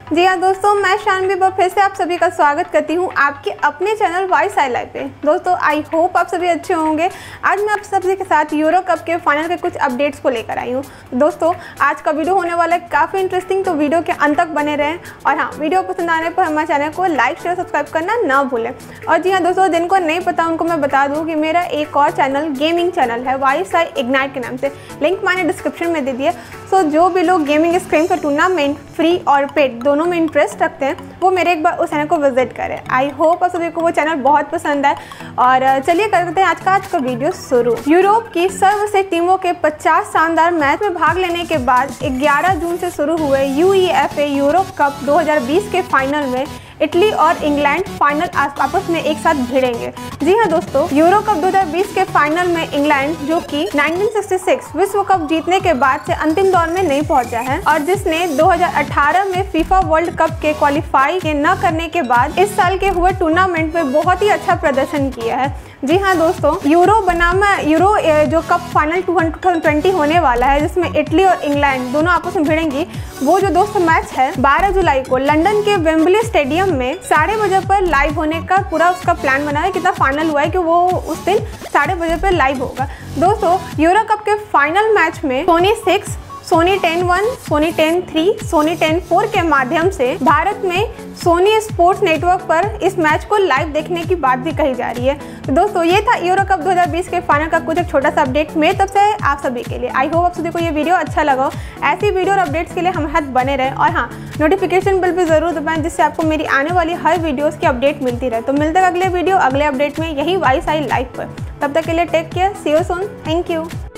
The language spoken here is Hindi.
जी हाँ दोस्तों, मैं शानवी फिर से आप सभी का स्वागत करती हूँ आपके अपने चैनल वॉइस आई लाइव पे। दोस्तों आई होप आप सभी अच्छे होंगे। आज मैं आप सभी के साथ यूरो कप के फाइनल के कुछ अपडेट्स को लेकर आई हूँ। दोस्तों आज का वीडियो होने वाला है काफ़ी इंटरेस्टिंग, तो वीडियो के अंत तक बने रहें। और हाँ, वीडियो पसंद आने पर हमारे चैनल को लाइक शेयर सब्सक्राइब करना ना भूलें। और जी हाँ दोस्तों, जिनको नहीं पता उनको मैं बता दूँ कि मेरा एक और चैनल गेमिंग चैनल है वॉइस आई इग्नाइट के नाम से, लिंक मैंने डिस्क्रिप्शन में दे दिया। सो जो भी लोग गेमिंग स्क्रीन का टूर्नामेंट फ्री और पेड दोनों में इंटरेस्ट रखते हैं वो मेरे एक बार उस चैनल को विजिट करें। आई होप आप सभी को वो चैनल बहुत पसंद है। और चलिए करते हैं आज का वीडियो शुरू। यूरोप की सर्वश्रेष्ठ टीमों के 50 शानदार मैच में भाग लेने के बाद 11 जून से शुरू हुए UEFA यूरोप कप 2020 के फाइनल में इटली और इंग्लैंड फाइनल आपस में एक साथ भिड़ेंगे। जी हाँ दोस्तों, यूरो कप 2020 के फाइनल में इंग्लैंड, जो कि 1966 विश्व कप जीतने के बाद से अंतिम दौर में नहीं पहुंचा है और जिसने 2018 में फीफा वर्ल्ड कप के क्वालिफाई न करने के बाद इस साल के हुए टूर्नामेंट में बहुत ही अच्छा प्रदर्शन किया है। जी हाँ दोस्तों, यूरो जो कप फाइनल 2020 होने वाला है, जिसमें इटली और इंग्लैंड दोनों आपस में भिड़ेंगी, वो जो दोस्तों मैच है 12 जुलाई को लंदन के वेम्बली स्टेडियम में 12:30 बजे पर लाइव होने का पूरा उसका प्लान बना है। कितना फाइनल हुआ है कि वो उस दिन 12:30 बजे पर लाइव होगा। दोस्तों यूरो कप के फाइनल मैच में सोनी 6, सोनी 10-1, सोनी 10-3, सोनी 10-4 के माध्यम से भारत में सोनी स्पोर्ट्स नेटवर्क पर इस मैच को लाइव देखने की बात भी कही जा रही है। तो दोस्तों ये था यूरो कप 2020 के फाइनल का कुछ एक छोटा सा अपडेट मेरी तरफ से आप सभी के लिए। आई होप आप सभी को ये वीडियो अच्छा लगा। ऐसी वीडियो और अपडेट्स के लिए हमारे साथ बने रहे और हाँ, नोटिफिकेशन बिल भी जरूर दबाएं, जिससे आपको मेरी आने वाली हर वीडियोज़ की अपडेट मिलती रहे। तो मिलते हैं अगले वीडियो अगले अपडेट में, यही वॉइस आई लाइव पर। तब तक के लिए take care, see you soon, thank you.